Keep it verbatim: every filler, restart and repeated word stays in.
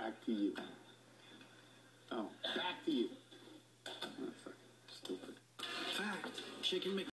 back to you. Oh, back to you. Oh, fuck. Stupid. Fact. Chicken Mc